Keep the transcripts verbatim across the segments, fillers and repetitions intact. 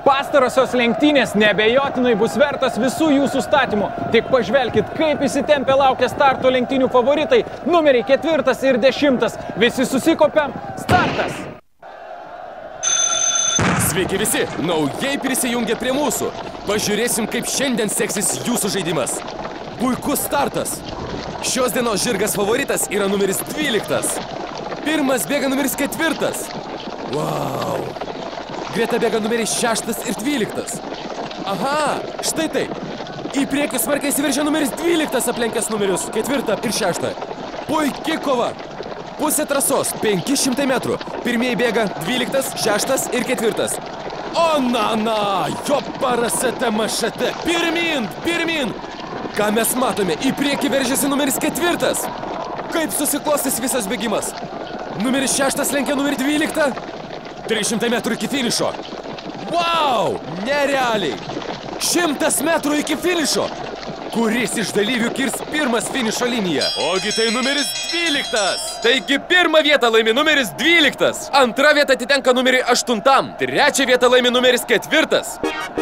Pastarosios lenktynės neabejotinai bus vertas visų jūsų statymų. Tik pažvelkit, kaip įsitempę laukia starto lenktynių favoritai, numeriai ketvirtas ir dešimtas. Visi susikopiam, startas! Sveiki visi, naujai prisijungia prie mūsų. Pažiūrėsim, kaip šiandien seksis jūsų žaidimas. Puikus startas. Šios dienos žirgas favoritas yra numeris dvyliktas. Pirmas bėga numeris ketvirtas. Wow! Greta bėga numeris šeštas ir dvyliktas. Aha, štai taip. Į priekį smarkiai įsiveržia numeris dvyliktas, aplenkęs numerius ketvirtą ir šeštą. Puiki kova. Pusė trasos, penki šimtai metrų. Pirmieji bėga dvyliktas, šeštas ir ketvirtas. O na, na, jo parasete mašete. Pirmin, pirmin. Ką mes matome? Į priekį veržiasi numeris ketvirtas. Kaip susiklostys visas bėgimas? Numeris šeštas lenkia numerį dvyliktą. trys šimtai metrų iki finišo. Wow! Nerealiai! Šimtas metrų iki finišo! Kuris iš dalyvių kirs pirmas finišo liniją? Ogi tai numeris dvyliktas! Taigi pirmą vietą laimi numeris dvyliktas. Antra vieta atitenka numeriui aštuntam. Trečią vietą laimi numeris ketvirtas.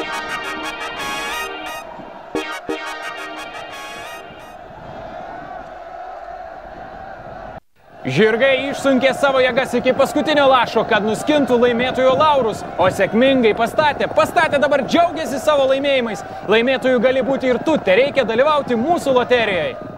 Žirgai išsunkė savo jėgas iki paskutinio lašo, kad nuskintų laimėtojų laurus, o sėkmingai pastatė. Pastatė dabar džiaugiasi savo laimėjimais. Laimėtojų gali būti ir tu, tereikia dalyvauti mūsų loterijoje.